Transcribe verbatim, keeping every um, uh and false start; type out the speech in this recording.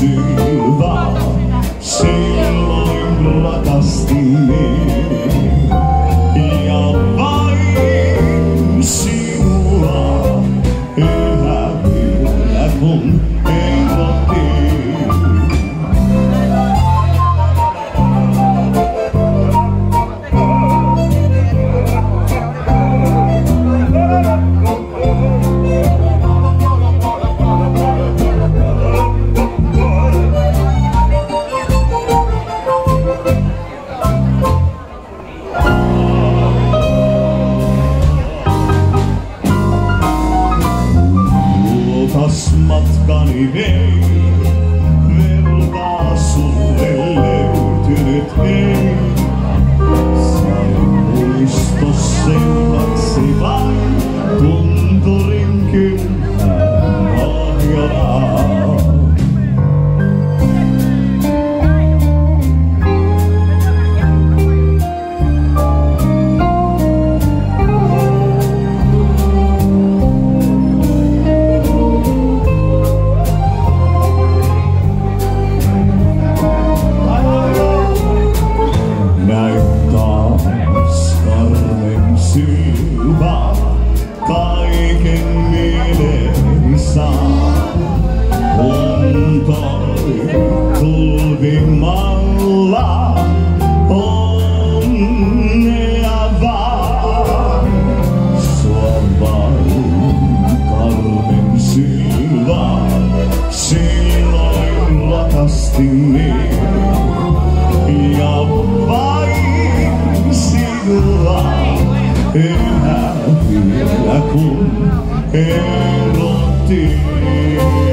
silva, silloin rakastin ja vain sinua yhä vielä kun erotin. Matkani vei, vertaa sulle löytynyt ei. Sain muistos seuraksi vain tunturin kylmään Pohjolaan. Kaiken mieleeni saa, kun toi tulvimalla onnea vaan. Sua vain karmen silva, silloin rakastin niin, ja vain sinua yhä vielä kun erotin.